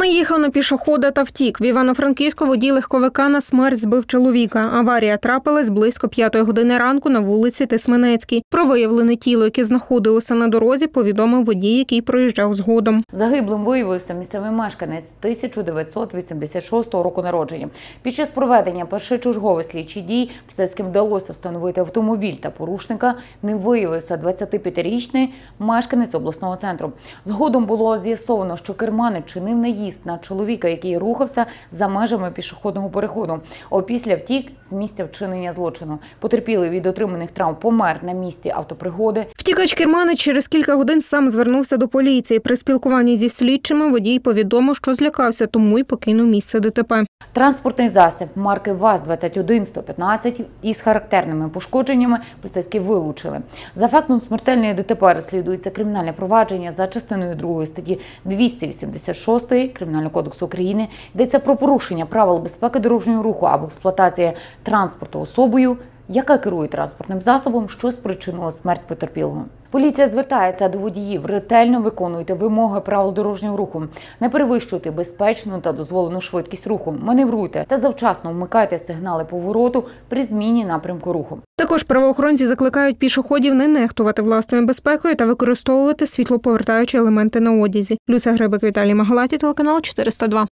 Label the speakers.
Speaker 1: Наїхав на пішохода та втік. В Івано-Франківську водій легковика на смерть збив чоловіка. Аварія трапилась близько 5 години ранку на вулиці Тисменецькій. Про виявлене тіло, яке знаходилося на дорозі, повідомив водій, який проїжджав згодом.
Speaker 2: Загиблим виявився місцевий мешканець 1986 року народження. Під час проведення першочергових слідчих дій поліцейським вдалося встановити автомобіль та порушника. Ним виявився 25-річний мешканець обласного центру. Згодом було з'ясовано, що керманець чинив наїзд на чоловіка, який рухався за межами пішохідного переходу. Опісля втік з місця вчинення злочину. Потерпілий від отриманих травм помер на місці автопригоди.
Speaker 1: Втікач-керманець через кілька годин сам звернувся до поліції. При спілкуванні зі слідчими водій повідомив, що злякався, тому й покинув місце ДТП.
Speaker 2: Транспортний засіб марки ВАЗ-21115 із характерними пошкодженнями поліцейські вилучили. За фактом смертельної ДТП розслідується кримінальне провадження за частиною 2 статті 286 Кримінального кодексу України. Йдеться про порушення правил безпеки дорожнього руху або експлуатація транспорту особою, яка керує транспортним засобом, що спричинило смерть потерпілого. Поліція звертається до водіїв: ретельно виконуйте вимоги правил дорожнього руху, не перевищуйте безпечну та дозволену швидкість руху, маневруйте та завчасно вмикайте сигнали повороту при зміні напрямку руху.
Speaker 1: Також правоохоронці закликають пішоходів не нехтувати власною безпекою та використовувати світлоповертаючі елементи на одязі. Люся Гребик, Віталій Магалаті, телеканал 402.